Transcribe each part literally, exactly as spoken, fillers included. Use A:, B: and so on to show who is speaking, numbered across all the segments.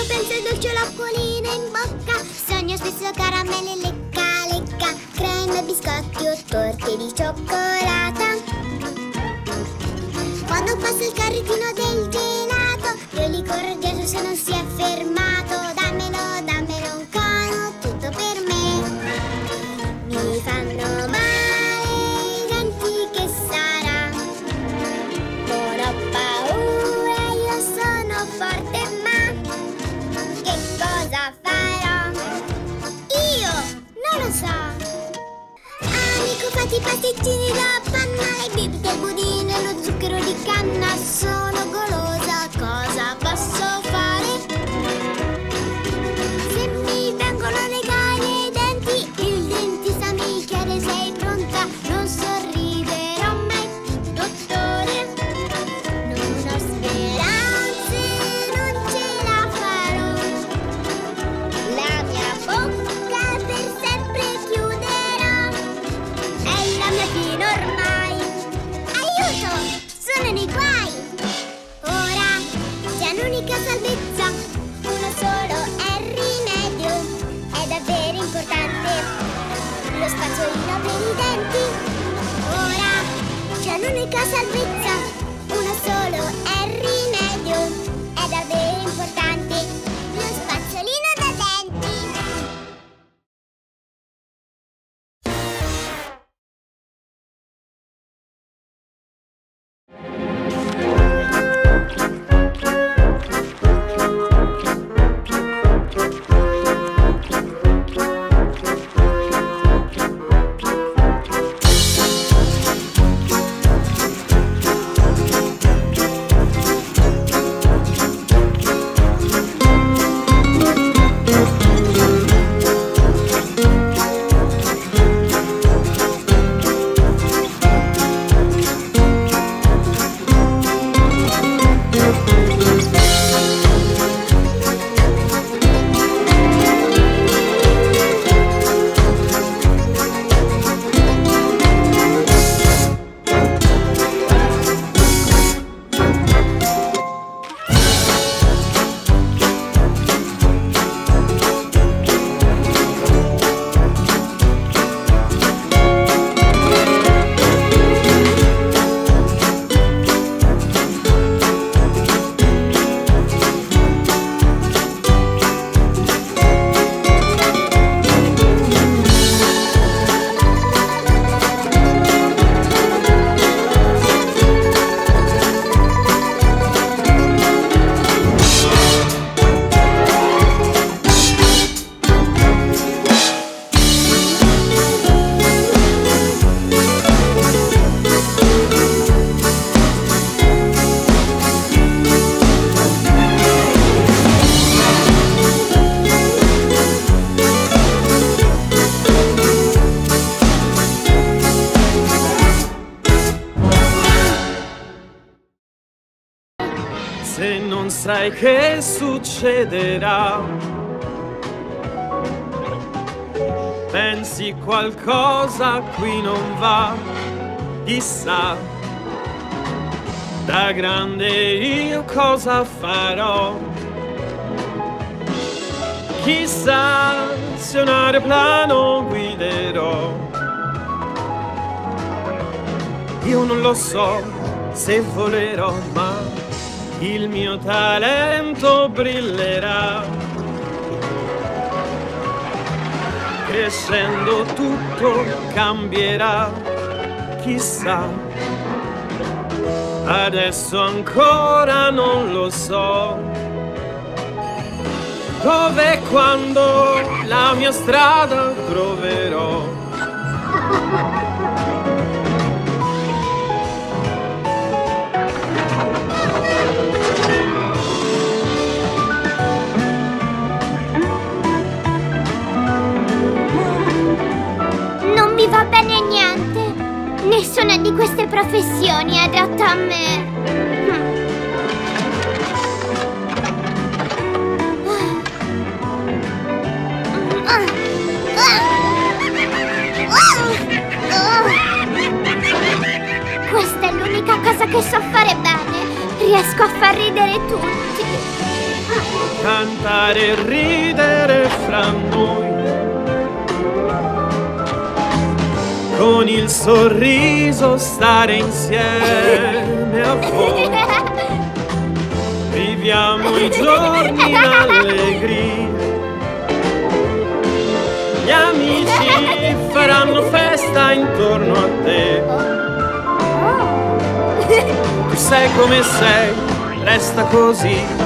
A: penso ai dolci l'acquolina in bocca. Sogno spesso caramelle lecca lecca, creme, biscotti o torte di cioccolata. Quando passa il carrettino del gelato, io gli corro dietro se non si è fermato. Dammelo, dammelo un cono, tutto per me. Mi fanno male i denti, che sarà? Non ho paura, io sono forte, ma che cosa farò? Io non lo so. Amico, fatti i pasticcini da panna, le bibite, il budino e lo zucchero di canna. Sono golosa, cosa posso fare? Se mi vengono a legare i denti, il dentista mi chiede: sei pronta? Non sorriderò mai, dottore. Non ho speranze, non ce la farò. La mia bocca per sempre chiuderò. È la mia fine ormai. Aiuto! Sono nei guai! Ora c'è un'unica salvezza, uno solo è il rimedio. È davvero importante lo spazzolino per i denti. Ora c'è un'unica salvezza, uno solo è il rimedio. È davvero importante lo spazzolino da denti.
B: Se non sai che succederà, pensi qualcosa qui non va, chissà, da grande io cosa farò, chissà se un aeroplano guiderò. Io non lo so se volerò, ma il mio talento brillerà. Crescendo tutto cambierà, chissà. Adesso ancora non lo so. Dove e quando la mia strada troverò.
A: Non mi va bene niente. Nessuna di queste professioni è adatta a me. Questa è l'unica cosa che so fare bene. Riesco a far ridere tutti.
B: cantare e ridere fra noi, con il sorriso stare insieme a voi. Viviamo i giorni in allegria, gli amici faranno festa intorno a te. Tu sei come sei, resta così.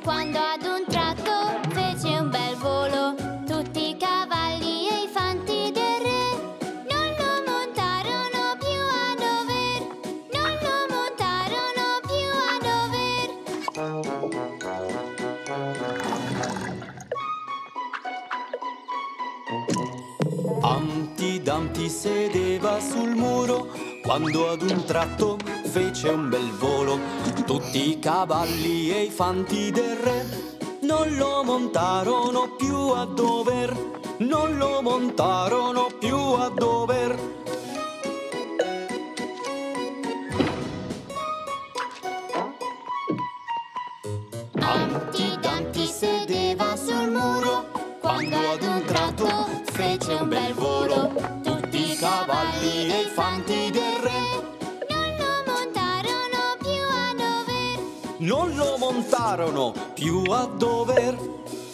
A: quando ad un tratto fece un bel volo. Tutti i cavalli e i fanti del re non lo montarono più a dover, non lo montarono più a dover.
C: Humpty Dumpty sedeva sul muro quando ad un tratto fece un bel volo. Tutti i cavalli e i fanti del re non lo montarono più a dover, non lo montarono più a dover.
A: Humpty Dumpty sedeva sul muro quando ad un tratto fece un bel volo.
C: Tutti i cavalli e i fanti del re
A: non lo montarono più a dover,
C: non lo montarono più a dover.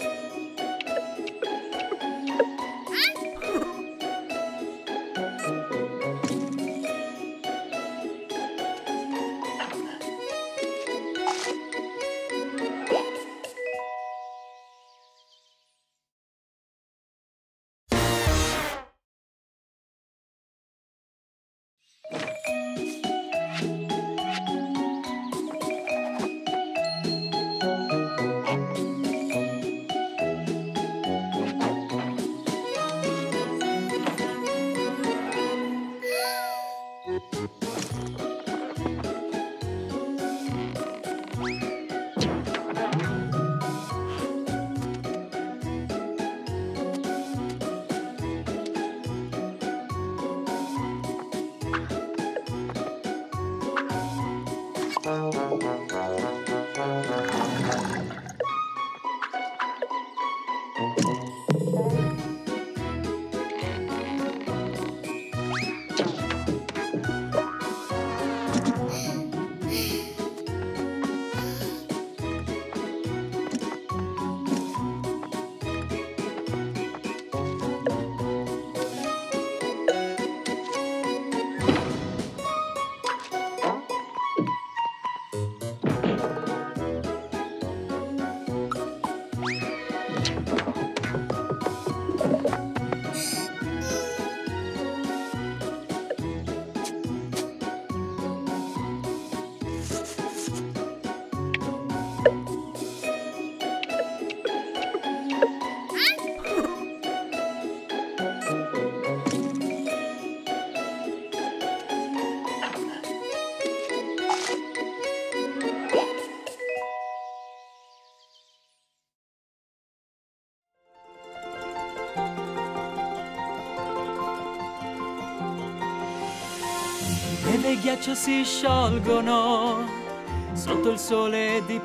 D: Neve e ghiaccio si sciolgono sotto il sole di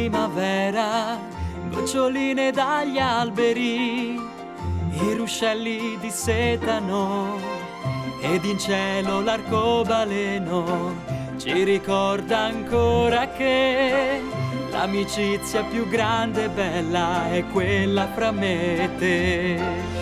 D: primavera, goccioline dagli alberi, i ruscelli dissetano ed in cielo l'arcobaleno ci ricorda ancora che l'amicizia più grande e bella è quella fra me e te.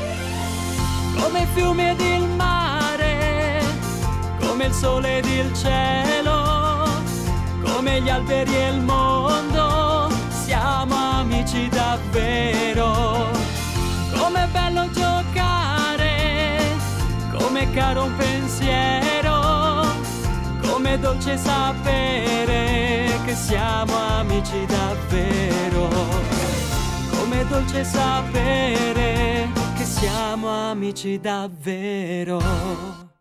D: Come i fiumi ed il mare, come il sole ed il cielo, come gli alberi e il mondo, siamo amici davvero. Com'è bello giocare, com'è caro un pensiero, com'è dolce sapere che siamo amici davvero. Com'è dolce sapere che siamo amici davvero.